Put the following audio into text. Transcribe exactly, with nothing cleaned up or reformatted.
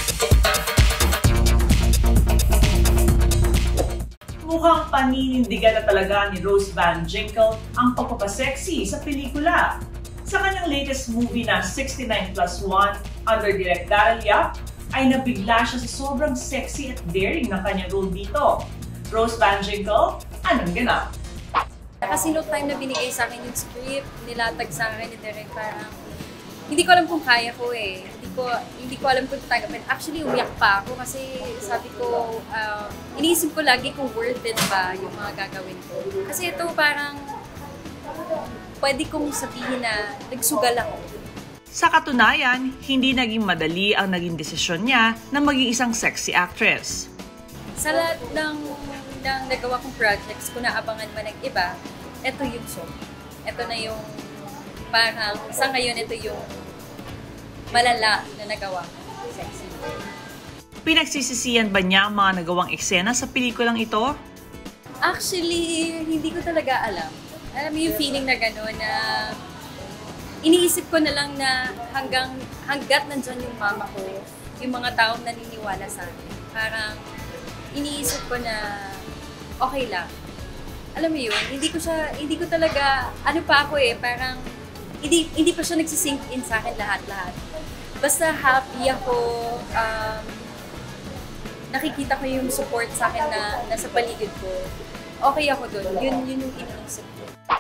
Mukhang paninindigan na talaga ni Rose Van Ginkel ang pagpapasexy sa pelikula. Sa kanyang latest movie na sixty-nine plus one under Direk Daryl Yap, ay nabigla siya sa sobrang sexy at daring ng kanyang role dito. Rose Van Ginkel, anong ganap? Kasi no time na binigay sa akin yung script, nilatag sa akin ni Direk, parang hindi ko alam kung kaya ko eh. Hindi ko, hindi ko alam kung tatanggapin. Actually, umiyak pa ako kasi sabi ko, uh, iniisip ko lagi kung worth it ba yung mga gagawin ko. Kasi ito parang pwede kong sabihin na nagsugal ako. Sa katunayan, hindi naging madali ang naging desisyon niya na maging isang sexy actress. Sa lahat ng, ng nagawa kong projects, kung naabangan man ng iba, ito yung show. Ito na yung parang, sa ngayon, ito yung malala na nagawa ko. Sexy. Pinagsisisihan ba niya ang mga nagawang eksena sa pelikulang ito? Actually, hindi ko talaga alam. Alam mo yung feeling na gano'n na iniisip ko na lang na hanggang, hanggat nandyan yung mama ko, yung mga taong naniniwala sa akin, parang iniisip ko na okay lang. Alam mo yun, hindi ko siya, hindi ko talaga, ano pa ako eh, parang hindi, hindi pa siya nagsisink in sa akin lahat-lahat. Basta happy ako, um, nakikita ko yung support sa akin na nasa paligid ko, okay ako dun. Yun, yun yung iniisip ko.